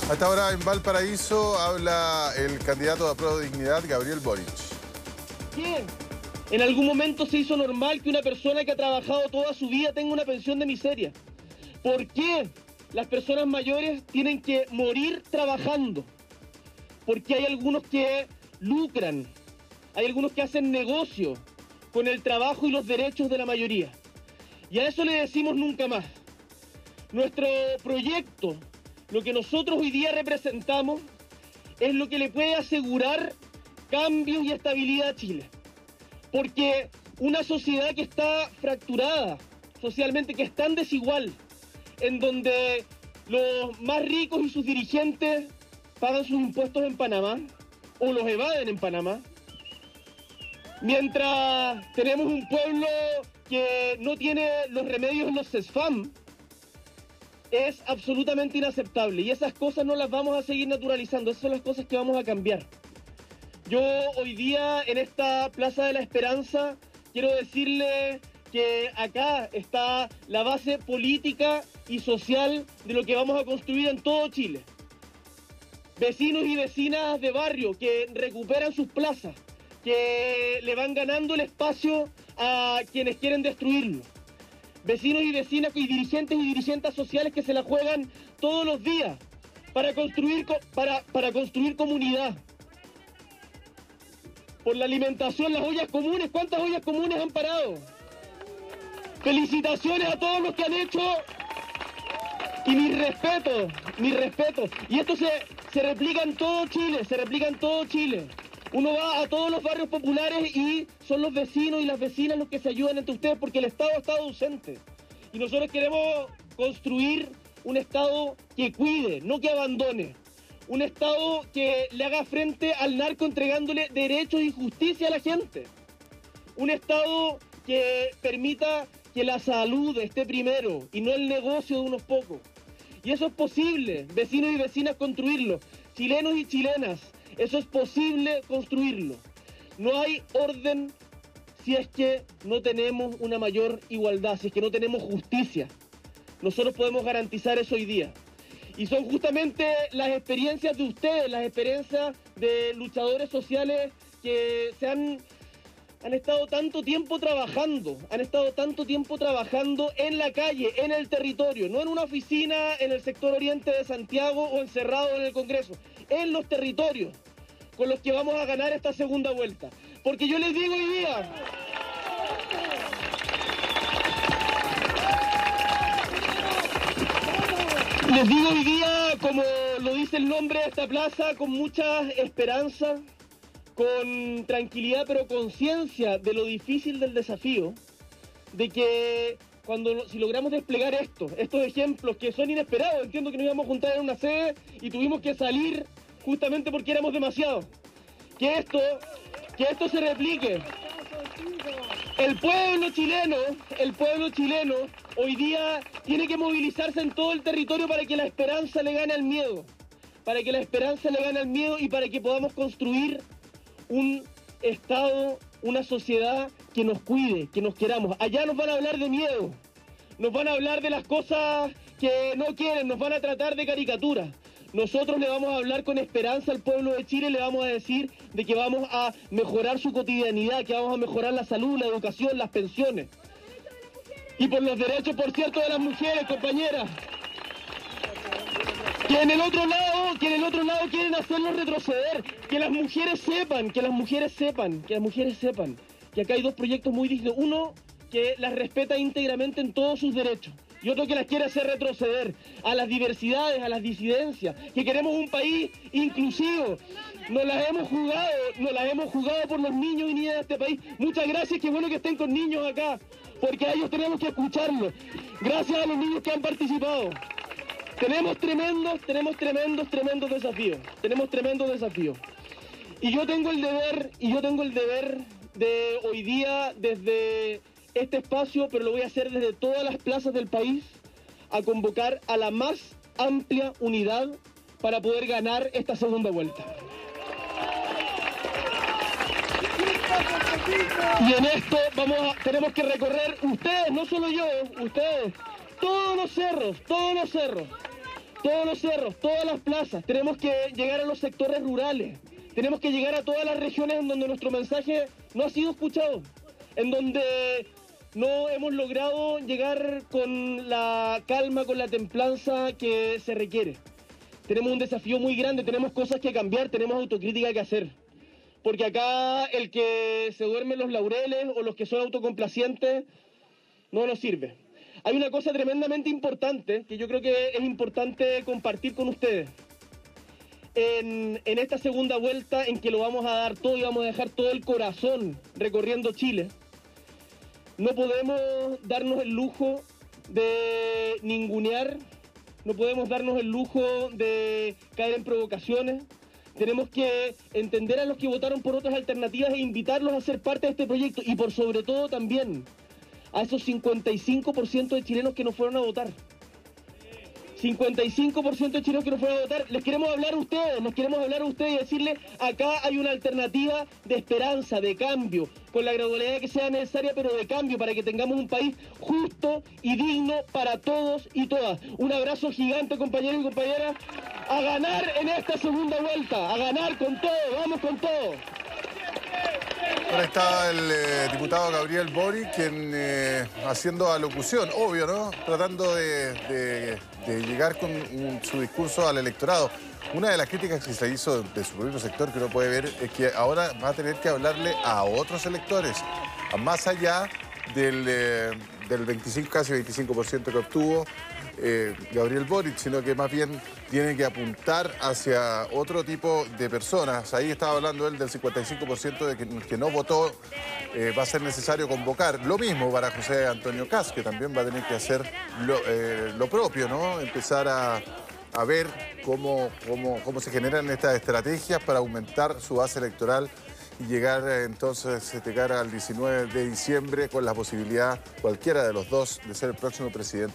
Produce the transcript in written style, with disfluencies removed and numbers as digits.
Hasta ahora en Valparaíso habla el candidato de Apruebo Dignidad, Gabriel Boric. ¿Quién? En algún momento se hizo normal que una persona que ha trabajado toda su vida tenga una pensión de miseria. ¿Por qué las personas mayores tienen que morir trabajando? Porque hay algunos que lucran, hay algunos que hacen negocio con el trabajo y los derechos de la mayoría. Y a eso le decimos nunca más. Nuestro proyecto, lo que nosotros hoy día representamos, es lo que le puede asegurar cambios y estabilidad a Chile. Porque una sociedad que está fracturada socialmente, que es tan desigual, en donde los más ricos y sus dirigentes pagan sus impuestos en Panamá o los evaden en Panamá, mientras tenemos un pueblo que no tiene los remedios en los CESFAM, es absolutamente inaceptable. Y esas cosas no las vamos a seguir naturalizando, esas son las cosas que vamos a cambiar. Yo hoy día en esta Plaza de la Esperanza quiero decirle que acá está la base política y social de lo que vamos a construir en todo Chile. Vecinos y vecinas de barrio que recuperan sus plazas, que le van ganando el espacio a quienes quieren destruirlo. Vecinos y vecinas y dirigentes sociales que se la juegan todos los días para construir comunidad. Por la alimentación, las ollas comunes. ¿Cuántas ollas comunes han parado? Felicitaciones a todos los que han hecho. Y mi respeto. Y esto se replica en todo Chile, Uno va a todos los barrios populares y son los vecinos y las vecinas los que se ayudan entre ustedes porque el Estado está ausente. Y nosotros queremos construir un Estado que cuide, no que abandone. Un Estado que le haga frente al narco entregándole derechos y justicia a la gente. Un Estado que permita que la salud esté primero y no el negocio de unos pocos. Y eso es posible, vecinos y vecinas, construirlo. Chilenos y chilenas, eso es posible construirlo. No hay orden si es que no tenemos una mayor igualdad, si es que no tenemos justicia. Nosotros podemos garantizar eso hoy día. Y son justamente las experiencias de ustedes, las experiencias de luchadores sociales que han estado tanto tiempo trabajando, en la calle, en el territorio, no en una oficina en el sector oriente de Santiago o encerrado en el Congreso, en los territorios, con los que vamos a ganar esta segunda vuelta. Porque yo les digo hoy día, como lo dice el nombre de esta plaza, con mucha esperanza, con tranquilidad, pero conciencia de lo difícil del desafío, de que si logramos desplegar estos ejemplos que son inesperados, entiendo que nos íbamos a juntar en una sede y tuvimos que salir justamente porque éramos demasiados, que esto se replique. El pueblo chileno hoy día tiene que movilizarse en todo el territorio para que la esperanza le gane al miedo, y para que podamos construir un Estado, una sociedad que nos cuide, que nos queramos. Allá nos van a hablar de miedo, nos van a hablar de las cosas que no quieren, nos van a tratar de caricatura. Nosotros le vamos a hablar con esperanza al pueblo de Chile, le vamos a decir de que vamos a mejorar su cotidianidad, que vamos a mejorar la salud, la educación, las pensiones. Y por los derechos, por cierto, de las mujeres, compañeras. Que en el otro lado quieren hacernos retroceder. Que las mujeres sepan que acá hay dos proyectos muy distintos. Uno que las respeta íntegramente en todos sus derechos. Y otro que las quiere hacer retroceder a las diversidades, a las disidencias, que queremos un país inclusivo. Nos las hemos jugado por los niños y niñas de este país. Muchas gracias, qué bueno que estén con niños acá, porque a ellos tenemos que escucharlos. Gracias a los niños que han participado. Tenemos tremendos desafíos. Y yo tengo el deber de hoy día, desde este espacio, pero lo voy a hacer desde todas las plazas del país, a convocar a la más amplia unidad para poder ganar esta segunda vuelta. Y en esto tenemos que recorrer ustedes, no solo yo, ustedes, todos los cerros, todos los cerros, todas las plazas, tenemos que llegar a los sectores rurales, tenemos que llegar a todas las regiones en donde nuestro mensaje no ha sido escuchado, en donde no hemos logrado llegar con la calma, con la templanza que se requiere. Tenemos un desafío muy grande, tenemos cosas que cambiar, tenemos autocrítica que hacer. Porque acá el que se duerme en los laureles o los que son autocomplacientes no nos sirve. Hay una cosa tremendamente importante que yo creo que es importante compartir con ustedes. En esta segunda vuelta en que lo vamos a dar todo y vamos a dejar todo el corazón recorriendo Chile, no podemos darnos el lujo de ningunear, no podemos darnos el lujo de caer en provocaciones. Tenemos que entender a los que votaron por otras alternativas e invitarlos a ser parte de este proyecto y por sobre todo también a esos 55% de chilenos que no fueron a votar. 55% de chilenos que no fueron a votar. Les queremos hablar a ustedes y decirles, acá hay una alternativa de esperanza, de cambio, con la gradualidad que sea necesaria, pero de cambio, para que tengamos un país justo y digno para todos y todas. Un abrazo gigante, compañeros y compañeras, a ganar en esta segunda vuelta, a ganar con todo, vamos con todo. Ahora está el diputado Gabriel Boric, quien haciendo alocución, obvio, ¿no? Tratando de llegar con su discurso al electorado. Una de las críticas que se hizo de su propio sector, que uno puede ver, es que ahora va a tener que hablarle a otros electores, más allá del 25, casi 25% que obtuvo Gabriel Boric, sino que más bien tiene que apuntar hacia otro tipo de personas. Ahí estaba hablando él del 55% de que no votó. Va a ser necesario convocar. Lo mismo para José Antonio Kast, que también va a tener que hacer lo propio, ¿no? Empezar a ver cómo se generan estas estrategias para aumentar su base electoral y llegar entonces de cara al 19 de diciembre con la posibilidad, cualquiera de los dos, de ser el próximo presidente.